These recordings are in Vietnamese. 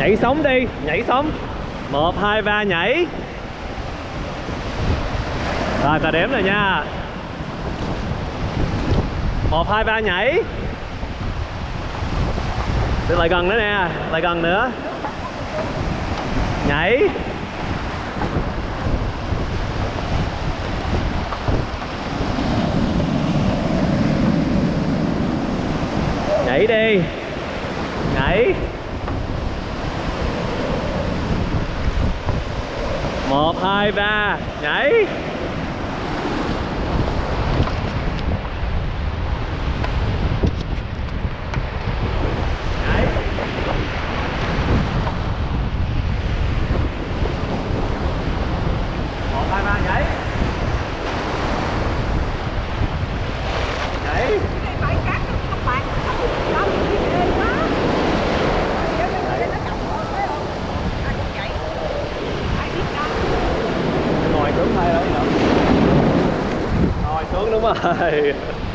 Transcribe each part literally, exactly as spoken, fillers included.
Nhảy sống đi, nhảy sống. Một, hai, ba, nhảy. Rồi ta đếm rồi nha. Một, hai, ba, nhảy. Đi lại gần nữa nè, lại gần nữa. Nhảy. Nhảy đi. Nhảy. Một, hai, ba, nhảy. Nhảy. Một, hai, ba, nhảy. Nhảy. Ngồi xuống thôi đâu nữa. Ngồi xuống đúng rồi.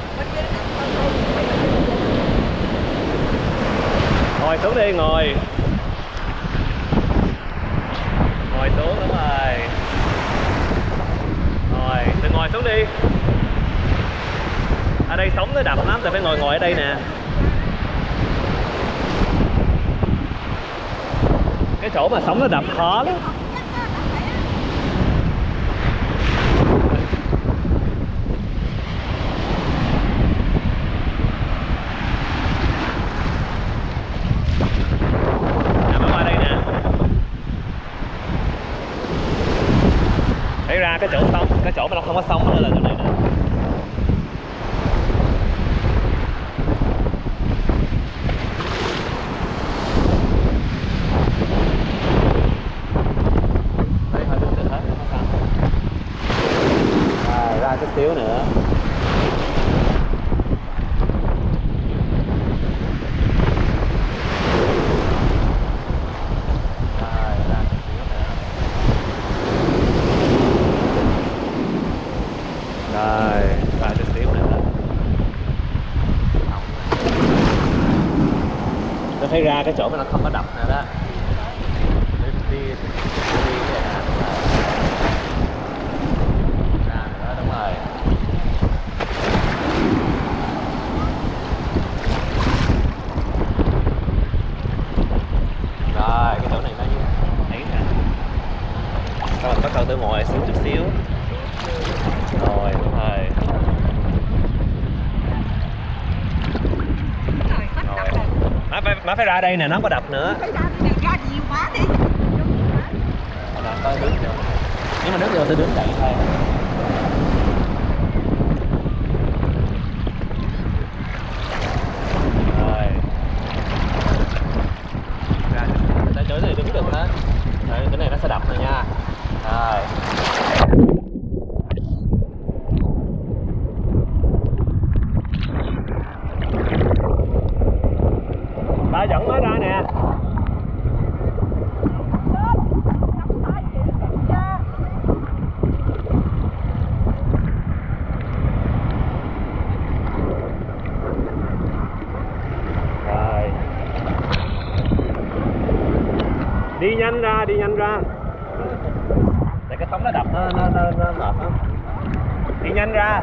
Ngồi xuống đi, ngồi. Ngồi xuống đúng rồi. Rồi, tự ngồi xuống đi. Ở đây sống nó đập lắm, tại phải ngồi ngồi ở đây nè. Cái chỗ mà sống nó đập khó lắm. Thấy ra cái chỗ sống, cái chỗ mà nó không có sống nữa là chỗ này nè. Đấy, hơi đứng được hết, không sao. Rồi, ra chút xíu nữa. Rồi, và chút xíu nữa. Tôi thấy ra cái chỗ mà nó không có đập nữa đó. Đi, đi, đi, đi vậy hả? Ra nữa, đúng rồi. Rồi, cái chỗ này nó như thấy nè. Rồi, bắt đầu tôi ngồi xuống chút xíu. Rồi, đúng rồi. Rồi. Má phải, má phải ra đây nè, nó không có đập nữa. Phải ra đi, ra nhiều quá đi. Là tôi đứng vô. Nếu mà đứng vô tôi đứng dậy thôi. Rồi. Ra tới chỗ này đứng được hết. Rồi, cái này nó sẽ đập rồi nha. Rồi. Ba dẫn nó ra nè. Rồi. Đi nhanh ra, đi nhanh ra. Để cái sóng nó đập nó nó nó, nó mệt lắm. Đi nhanh ra.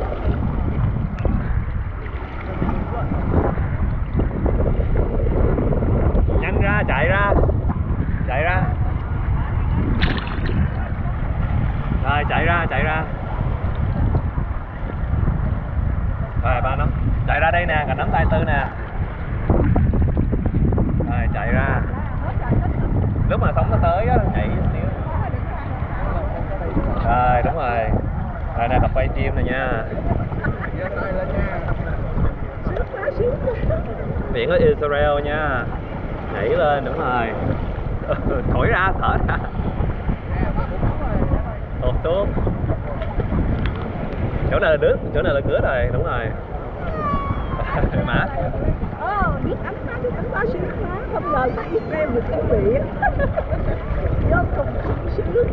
Nhanh ra, chạy ra. Chạy ra. Rồi, chạy ra, chạy ra. Rồi, ba nắm. Chạy ra đây nè, cầm nắm tay Tư nè. Rồi, chạy ra. Lúc mà sóng nó tới á, nhảy xíu. Rồi, đúng rồi. Rồi nè, tập quay chim này nha. Biển ở Israel nha. Nhảy lên, đúng rồi. Thổi ra, thở ra. Tốt, tốt. Chỗ này là nước, chỗ này là cửa rồi, đúng rồi. Mát. Ờ, biết ấm má, biết ấm má sướng quá. Không ngờ tại Israel được cái biển. Vô cùng sướng.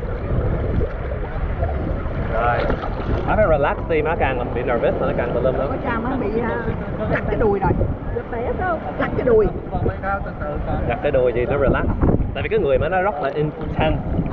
Rồi. Má phải relax đi, má càng bị nervous nó càng tùm lum lắm. Có cha má bị uh, cắt cái đùi rồi. Được té không? Cắt cái đùi. Đặt cái đùi gì nó relax. Tại vì cái người mà nó rất là intense.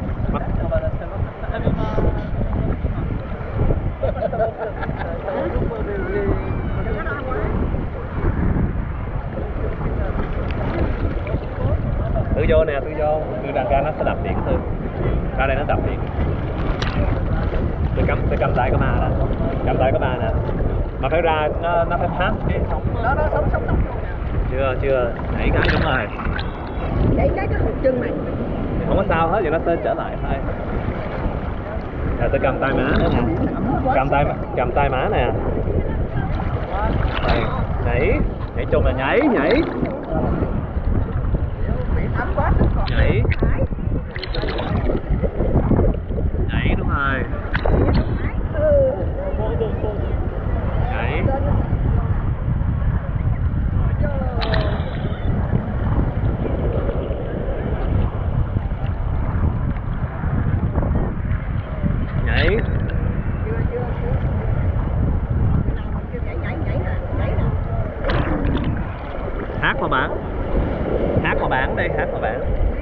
Tự vô nè, tự vô. Tự ra ra nó sẽ đập điện Tư. Ra đây nó đập điện. Tự cắm, tự cầm tay có ba nè. Cầm tay có ba nè. Mà phải ra, nó, nó phải pass cái sống. Đó, đó, sống, sống, sống. Chưa, chưa. Đẩy cái đúng rồi. Đẩy cái cái hụt chân mày. Không có sao hết, giờ nó sẽ trở lại thôi. Rồi tôi cầm tay má nữa nè. Cầm tay, cầm tay má nè. Đây, nhảy. Nhảy chung là nhảy, nhảy. Ấm quá. Nhảy. Nhảy đúng rồi. Ừ. Nhảy. Nhảy. Chưa, chưa, chưa. Nhảy, nhảy, nhảy nè, nhảy nè. Hát qua bản. Hát qua bản đây, hát qua bản.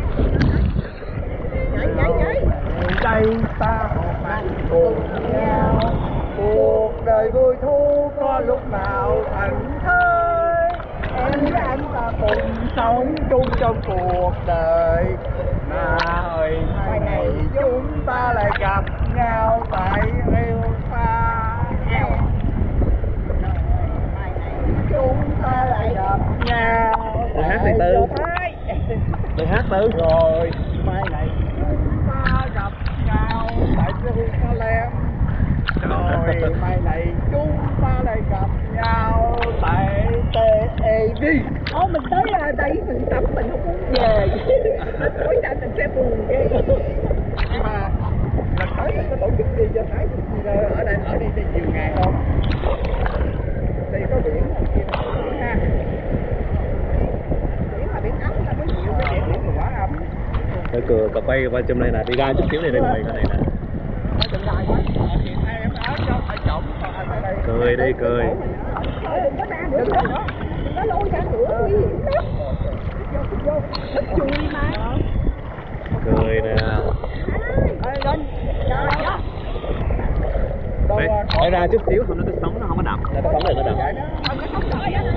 Nhảy, nhảy, nhảy. Đây ta họp cùng nhau, cuộc đời vui thú có lúc nào thành thơi. Em với anh ta cùng sống chung trong cuộc đời, mà ơi mai này chúng ta lại gặp nhau tại yêu xa eo. Chúng ta lại gặp nhau. Đừng hát này Tư. Đừng hát Tư. Rồi mai này chúng ta gặp nhau tại Jerusalem. Rồi mai này chúng ta lại gặp nhau tại tê a vê. Ô, mình tới đây mình tắm mình không muốn về. Tối nay mình sẽ buồn ghê. Nhưng mà lần tới mình có tổ chức đi cho Thái ở đây ở đây đây nhiều ngày không? Đây có biển không kia biển ha. Biển là biển ấm là có nhiều Cái biển biển là quá ấm. Tôi cười, cậu quay qua trong này nè, đi ra chút xíu này đây mày cái này nè. Ở chừng dài quá. Thì hai em ở cho ở trộm còn ở đây. Cười đi, cười. Thôi đừng có ra nữa đó. Đừng có lôi ra nữa, nguy hiểm lắm. Vô, vô, nó chui mà. Cười nè. Ê, lên. Rồi, đó. Phải, phải ra chút xíu không nó cái sóng nó không có đập. Là cái sóng này nó đập. Không có sóng rồi á.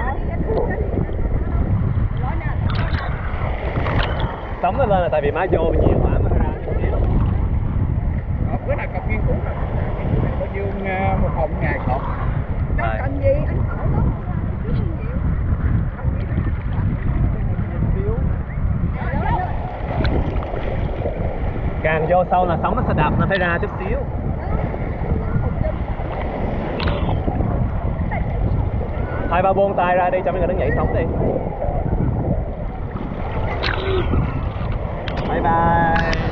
Sóng nó lên là tại vì má vô nhiều quá mà ra chút xíu. Ờ, bữa nào cặp nghiên cứu nè. Có dương uh, một hồng ngày cọp. Anh cần gì anh ở đó. Càng vô sâu là sóng nó sẽ đập, nó phải ra chút xíu. Hai ba buông tay ra đi cho mấy người nó nhảy sóng đi. Bye bye.